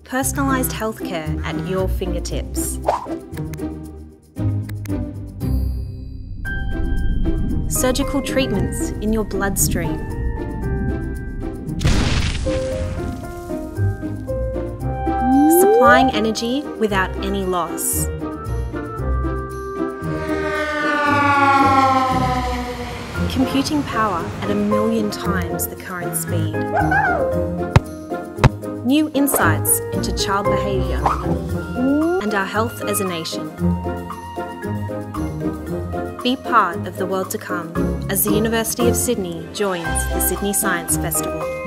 Personalised healthcare at your fingertips. Surgical treatments in your bloodstream. Supplying energy without any loss. Computing power at 1,000,000 times the current speed. New insights into child behaviour and our health as a nation. Be part of the world to come as the University of Sydney joins the Sydney Science Festival.